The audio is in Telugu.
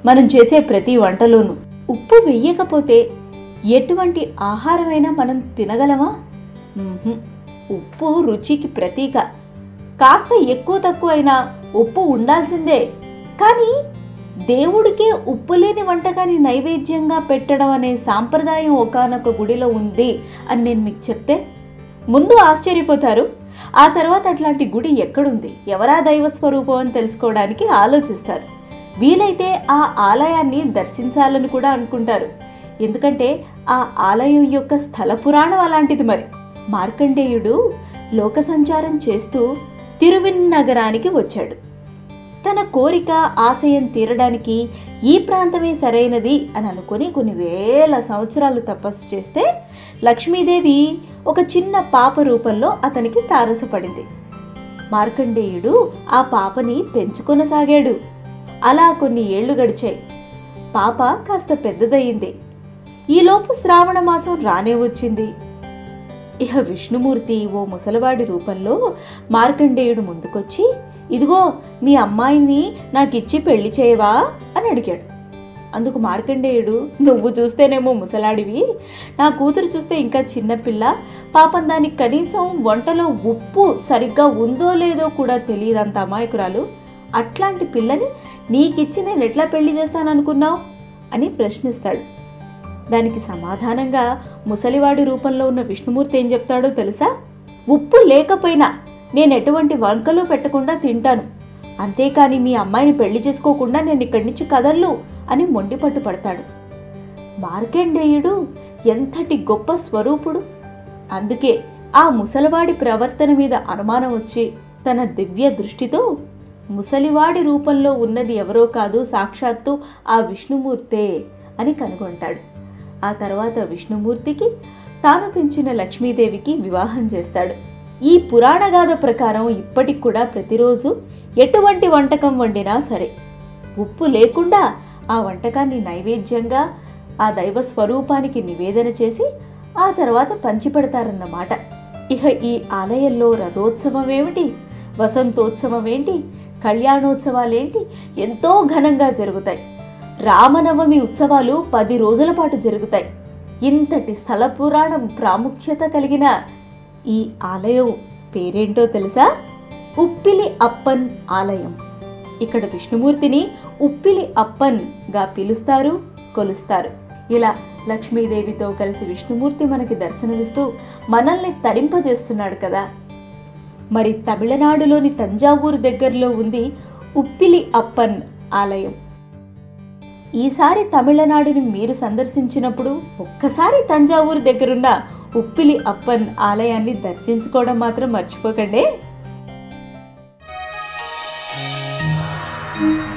మనం చేసే ప్రతి వంటలోనూ ఉప్పు వెయ్యకపోతే ఎటువంటి ఆహారమైనా మనం తినగలమా? ఉప్పు రుచికి ప్రతీక. కాస్త ఎక్కువ తక్కువ అయినా ఉప్పు ఉండాల్సిందే. కానీ దేవుడికే ఉప్పు లేని వంటకాన్ని నైవేద్యంగా పెట్టడం అనే సాంప్రదాయం ఒకానొక గుడిలో ఉంది అని నేను మీకు చెప్తే ముందు ఆశ్చర్యపోతారు. ఆ తర్వాత అట్లాంటి గుడి ఎక్కడుంది, ఎవరా దైవ స్వరూపం అని తెలుసుకోవడానికి ఆలోచిస్తారు. వీలైతే ఆ ఆలయాన్ని దర్శించాలని కూడా అనుకుంటారు. ఎందుకంటే ఆ ఆలయం యొక్క స్థల పురాణం అలాంటిది. మరి మార్కండేయుడు లోక సంచారం చేస్తూ తిరువిన్నగరానికి వచ్చాడు. తన కోరిక ఆశయం తీరడానికి ఈ ప్రాంతమే సరైనది అని అనుకుని కొన్ని వేల సంవత్సరాలు తపస్సు చేస్తే లక్ష్మీదేవి ఒక చిన్న పాప రూపంలో అతనికి తారసపడింది. మార్కండేయుడు ఆ పాపని పెంచుకొనసాగాడు. అలా కొన్ని ఏళ్లు గడిచాయి. పాప కాస్త పెద్దదయ్యింది. ఈలోపు శ్రావణ మాసం రానే వచ్చింది. ఇహ విష్ణుమూర్తి ఓ ముసలివాడి రూపంలో మార్కండేయుడు ముందుకొచ్చి, ఇదిగో మీ అమ్మాయిని నాకిచ్చి పెళ్లి చేయవా అని అడిగాడు. అందుకు మార్కండేయుడు, నువ్వు చూస్తేనేమో ముసలాడివి, నా కూతురు చూస్తే ఇంకా చిన్నపిల్ల, పాపం దానికి కనీసం వంటలో ఉప్పు సరిగ్గా ఉందో లేదో కూడా తెలియదంత అమాయకురాలు, అట్లాంటి పిల్లని నీకిచ్చి నేను ఎట్లా పెళ్లి చేస్తాననుకున్నావు అని ప్రశ్నిస్తాడు. దానికి సమాధానంగా ముసలివాడి రూపంలో ఉన్న విష్ణుమూర్తి ఏం చెప్తాడో తెలుసా? ఉప్పు లేకపోయినా నేను ఎటువంటి వంకలు పెట్టకుండా తింటాను, అంతేకాని మీ అమ్మాయిని పెళ్లి చేసుకోకుండా నేను ఇక్కడి నుంచి కదల్లు అని మొండిపట్టు పడతాడు. మార్కండేయుడు ఎంతటి గొప్ప స్వరూపుడు! అందుకే ఆ ముసలివాడి ప్రవర్తన మీద అనుమానం వచ్చి తన దివ్య దృష్టితో ముసలివాడి రూపంలో ఉన్నది ఎవరో కాదు, సాక్షాత్తు ఆ విష్ణుమూర్తే అని కనుగొంటాడు. ఆ తర్వాత విష్ణుమూర్తికి తాను పెంచిన లక్ష్మీదేవికి వివాహం చేస్తాడు. ఈ పురాణగాథ ప్రకారం ఇప్పటికి కూడా ప్రతిరోజు ఎటువంటి వంటకం వండినా సరే ఉప్పు లేకుండా ఆ వంటకాన్ని నైవేద్యంగా ఆ దైవ స్వరూపానికి నివేదన చేసి ఆ తర్వాత పంచిపెడతారన్నమాట. ఇక ఈ ఆలయంలో రథోత్సవం ఏమిటి, వసంతోత్సవం ఏంటి, కళ్యాణోత్సవాలేంటి ఎంతో ఘనంగా జరుగుతాయి. రామనవమి ఉత్సవాలు 10 రోజుల పాటు జరుగుతాయి. ఇంతటి స్థల పురాణం ప్రాముఖ్యత కలిగిన ఈ ఆలయం పేరేంటో తెలుసా? ఉప్పిలి అప్పన్ ఆలయం. ఇక్కడ విష్ణుమూర్తిని ఉప్పిలి అప్పన్ గా పిలుస్తారు, కొలుస్తారు. ఇలా లక్ష్మీదేవితో కలిసి విష్ణుమూర్తి మనకి దర్శనమిస్తూ మనల్ని తరింపజేస్తున్నాడు కదా. మరి తమిళనాడులోని తంజావూరు దగ్గరలో ఉంది ఉప్పిలి అప్పన్ ఆలయం. ఈసారి తమిళనాడుని మీరు సందర్శించినప్పుడు ఒక్కసారి తంజావూరు దగ్గరున్న ఉప్పిలి అప్పన్ ఆలయాన్ని దర్శించుకోవడం మాత్రం మర్చిపోకండి.